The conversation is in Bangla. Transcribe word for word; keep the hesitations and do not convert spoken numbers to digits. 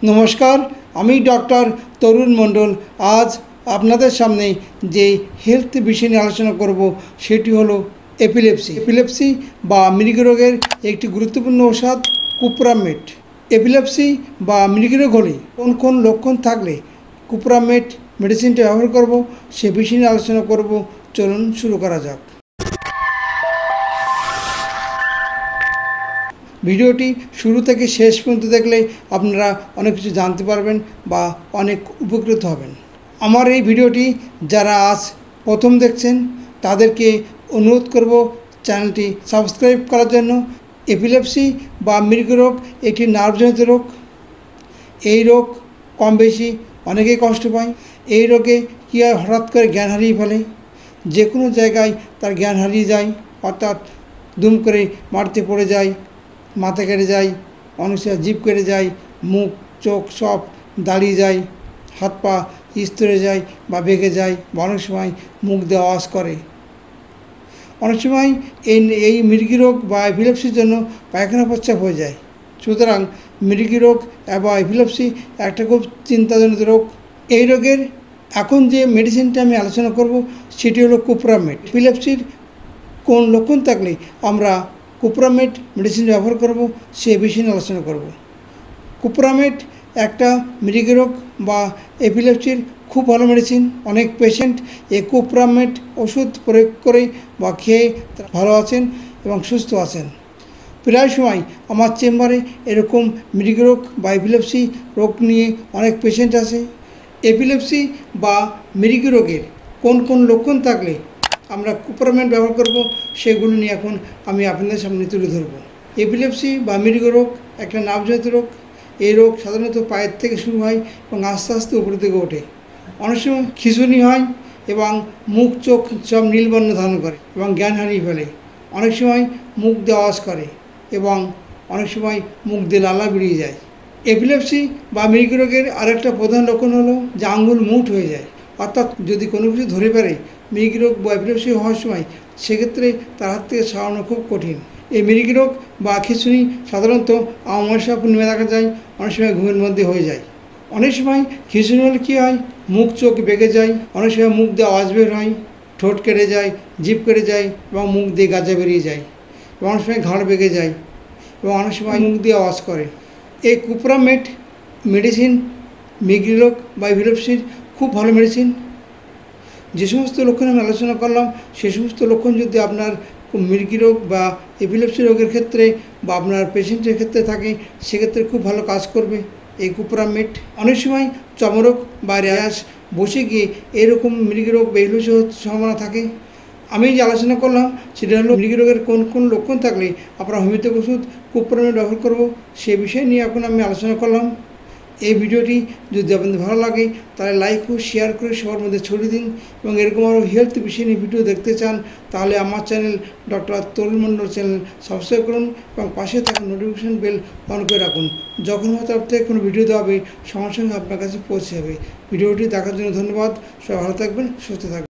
नमस्कार আমি डॉक्टर तरुण मंडल आज আপনাদের সামনে যে হেলথ বিষয় নিয়ে আলোচনা করব সেটি হলো এপিলেপসি এপিলেপসি বা মৃগী রোগের একটি গুরুত্বপূর্ণ ঔষধ কুপ্রামেট। এপিলেপসি বা মৃগী রোগ হলে কোন কোন লক্ষণ থাকলে কুপ্রামেট মেডিসিনটা ব্যবহার করব সে বিষয় নিয়ে আলোচনা করব। চলুন শুরু করা যাক। ভিডিওটি শুরু থেকে শেষ পর্যন্ত দেখলে আপনারা অনেক কিছু জানতে পারবেন বা অনেক উপকৃত হবেন। আমার এই ভিডিওটি যারা আজ প্রথম দেখছেন তাদেরকে অনুরোধ করব চ্যানেলটি সাবস্ক্রাইব করার জন্য। এপিলেপসি বা মৃগী রোগ একটি নার্ভজনিত রোগ। এই রোগ কম বেশি অনেকেই কষ্ট পায়। এই রোগে কী হয়, হঠাৎ করে জ্ঞান হারিয়ে ফেলে, যে কোনো জায়গায় তার জ্ঞান হারিয়ে যায়, অর্থাৎ দুম করে মাটিতে পড়ে যায়, মাথা কেটে যায়, অনেক সময় জিভ কেটে যায়, মুখ চোখ সব দাঁড়িয়ে যায়, হাত পা স্তরে যায় বা বেঁকে যায়, বা অনেক সময় মুখ দিয়ে আওয়াজ করে। অনেক সময় এই এই মৃগী রোগ বা এপিলেপসির জন্য পায়খানা প্রস্রাব হয়ে যায়। সুতরাং মৃগী রোগ বা এপিলেপসি একটা খুব চিন্তাজনক রোগ। এই রোগের এখন যে মেডিসিনটা আমি আলোচনা করব সেটি হলো কুপ্রামেট। এপিলেপসির কোন লক্ষণ থাকলে আমরা কুপ্রামেট মেডিসিন ব্যবহার করব সে বিষয়ে আলোচনা করব। কুপ্রামেট একটা মৃগী রোগ বা এপিলেপসির খুব ভালো মেডিসিন। অনেক পেশেন্ট এই কুপ্রামেট ওষুধ প্রয়োগ করে বা খেয়ে ভালো আছেন এবং সুস্থ আছেন। প্রায় সময় আমার চেম্বারে এরকম মৃগী রোগ বা এপিলেপসি রোগ নিয়ে অনেক পেশেন্ট আসে। এপিলেপসি বা মৃগী রোগের কোন কোন লক্ষণ থাকলে আমরা কুপ্রামেট ব্যবহার করব সেগুলো নিয়ে এখন আমি আপনাদের সামনে তুলে ধরব। এপিলেপসি বা মৃগী রোগ একটা নার্ভজনিত রোগ। এই রোগ সাধারণত পায়ের থেকে শুরু হয় এবং আস্তে আস্তে উপরের দিকে ওঠে। অনেক সময় খিঁচুনি হয় এবং মুখ চোখ সব নীলবর্ণ ধারণ করে এবং জ্ঞান হারিয়ে ফেলে। অনেক সময় মুখ দিয়ে আওয়াজ করে এবং অনেক সময় মুখ দিয়ে লালা বেরিয়ে যায়। এপিলেপসি বা মৃগী রোগের আরেকটা প্রধান লক্ষণ হলো যে আঙ্গুল মুঠ হয়ে যায়, অর্থাৎ যদি কোনো কিছু ধরে ফেলে মৃগী রোগ বা এপিলেপসি হওয়ার সময় সেক্ষেত্রে তার হাত থেকে সারানো খুব কঠিন। এই মৃগী রোগ বা খিঁচুনি সাধারণত অমাবস্যা পূর্ণিমা দেখা যায়, অনেক সময় ঘুমের মধ্যে হয়ে যায়। অনেক সময় খিঁচুনি হলে কী হয়, মুখ চোখ বেঁকে যায়, অনেক সময় মুখ দিয়ে আওয়াজ বের হয়, ঠোঁট কেটে যায়, জিভ কেটে যায় এবং মুখ দিয়ে গাজা বেরিয়ে যায়, এবং অনেক সময় ঘাড় বেঁকে যায় এবং অনেক সময় মুখ দিয়ে আওয়াজ করে। এই কুপ্রামেট মেডিসিন মৃগী রোগ বা এপিলেপসির খুব ভালো মেডিসিন। যে সমস্ত লক্ষণ আমি আলোচনা করলাম সে সমস্ত লক্ষণ যদি আপনার মৃগী রোগ বা এপিলেপসি রোগের ক্ষেত্রে বা আপনার পেশেন্টের ক্ষেত্রে থাকে সেক্ষেত্রে খুব ভালো কাজ করবে এই কুপ্রামেট। অনেক সময় চর্মরোগ বা র্যাশ বসে গিয়ে এরকম মৃগী রোগ বা এপিলেপসি হওয়ার সম্ভাবনা থাকে। আমি যে আলোচনা করলাম সেটা হলো মৃগী রোগের কোন কোন লক্ষণ থাকলে আপনারা হোমিওপ্যাথিক ওষুধ কুপ্রামেট ব্যবহার করব সে বিষয় নিয়ে এখন আমি আলোচনা করলাম। এই ভিডিওটি যদি আপনাদের ভালো লাগে তাহলে লাইক ও শেয়ার করে সবার মধ্যে ছড়িয়ে দিন, এবং এরকম আরও হেলথ বিষয় নিয়ে ভিডিও দেখতে চান তাহলে আমার channel doctor Tarun Mondal channel subscribe করুন এবং পাশে থাকা নোটিফিকেশান বেল অন করে রাখুন। যখন আমার তরফ থেকে কোনো ভিডিও দেওয়া হবে সঙ্গে সঙ্গে আপনার কাছে পৌঁছে যাবে। ভিডিওটি দেখার জন্য ধন্যবাদ। সবাই ভালো থাকবেন, সুস্থ থাকবেন।